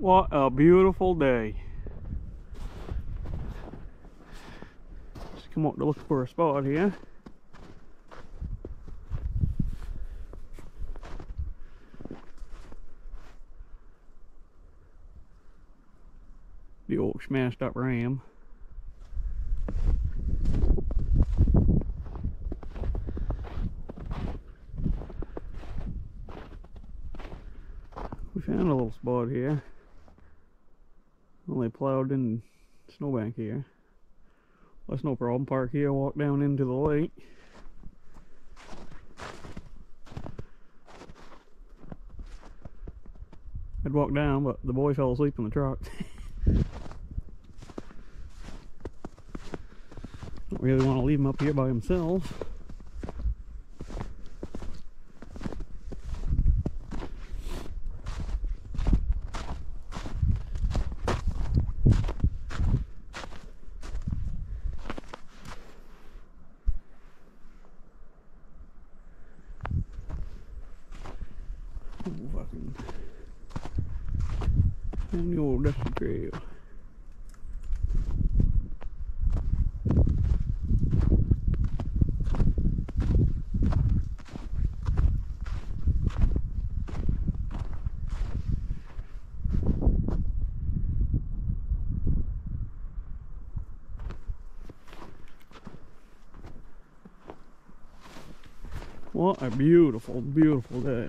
What a beautiful day. Just come up to look for a spot here. The old smashed up ram. We found a little spot here. Only plowed in snowbank here. That's no problem. Park here, walk down into the lake. I'd walk down, but the boy fell asleep in the truck. Don't really want to leave him up here by himself. Fucking and the old dusty trail. What a beautiful, beautiful day.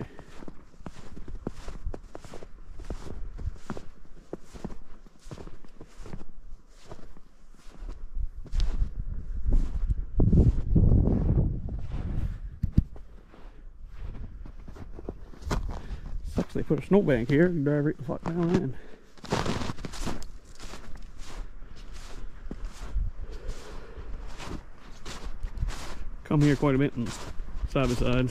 Sucks they put a snowbank here and drive right the fuck down in. Come here quite a bit and side by side.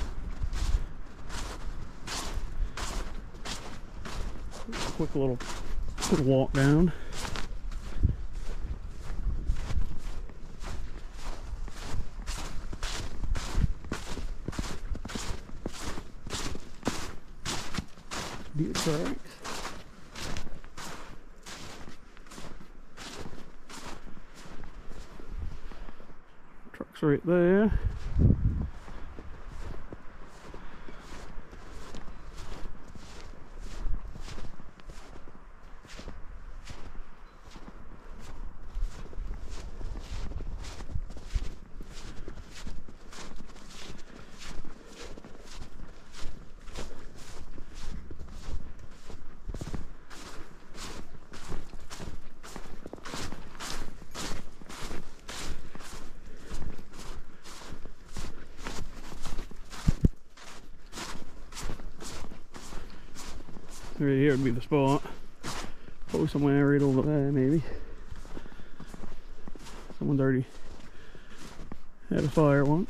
Quick little walk down. Deer tracks. Truck's right there. Right here would be the spot. Probably somewhere right over there, maybe. Someone's already had a fire once.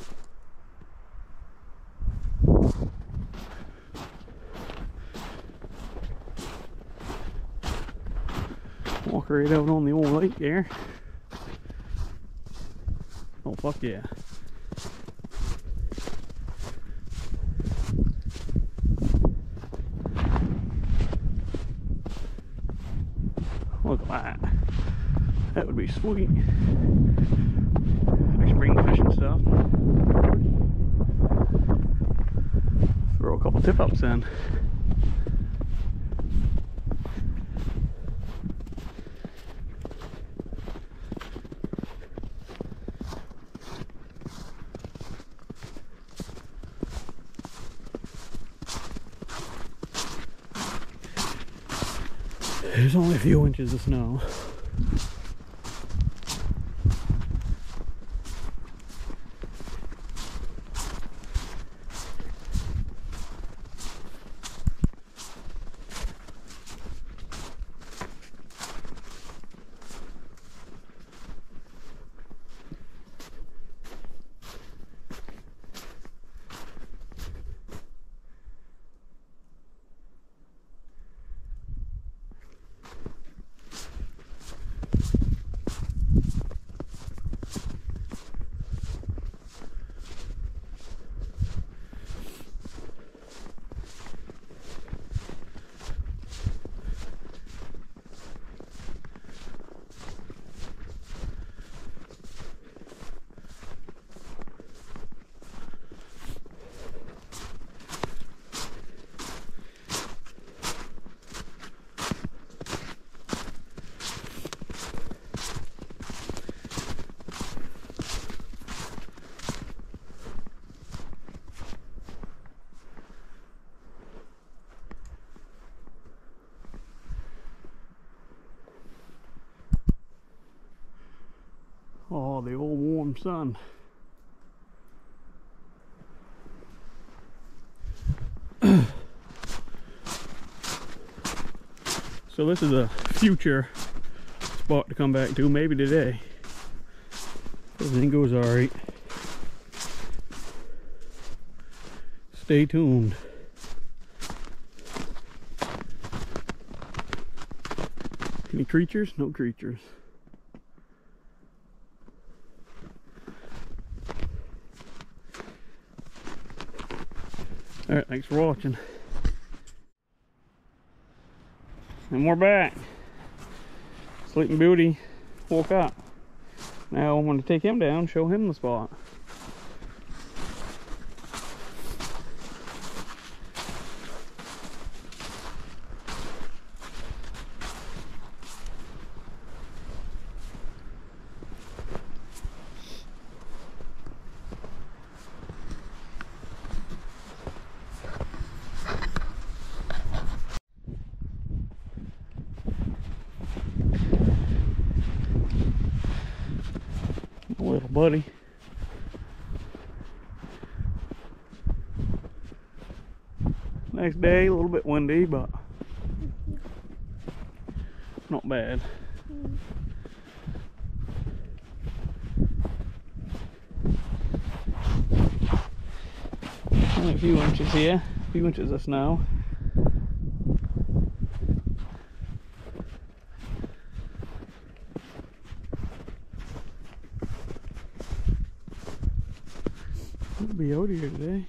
Walk right out on the old lake there. Oh, fuck yeah. Look at that. That would be sweet. I should bring fish and stuff. Throw a couple tip ups in. There's only a few inches of snow. Oh, the old warm sun. So this is a future spot to come back to, maybe today. Everything goes alright. Stay tuned. Any creatures? No creatures. Alright, thanks for watching. And we're back. Sleeping Beauty woke up. Now I'm going to take him down, show him the spot. Little buddy. Next day, a little bit windy, but not bad. Only a few inches here, a few inches of snow. It'll be out here today.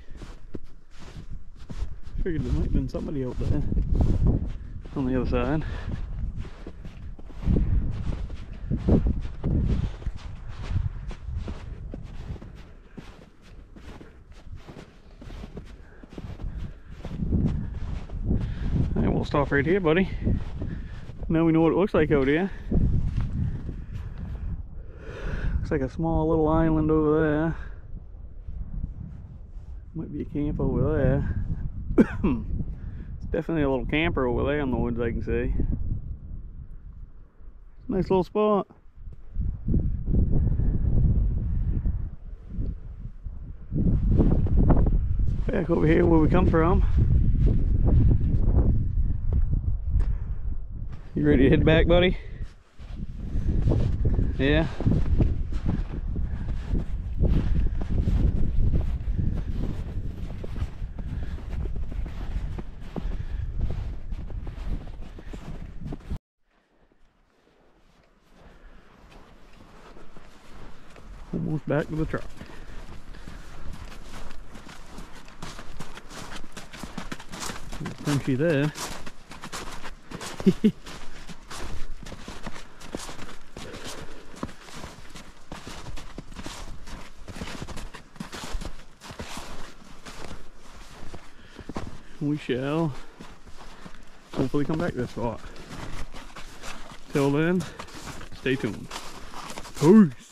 Figured there might have been somebody out there on the other side. And we'll stop right here, buddy. Now we know what it looks like out here. Looks like a small little island over there. Might be a camp over there. It's definitely a little camper over there in the woods, I can see. Nice little spot. Back over here where we come from. You ready to head back, buddy? Yeah. Almost back to the truck. Punchy there. We shall hopefully come back this spot. Till then, stay tuned. Peace.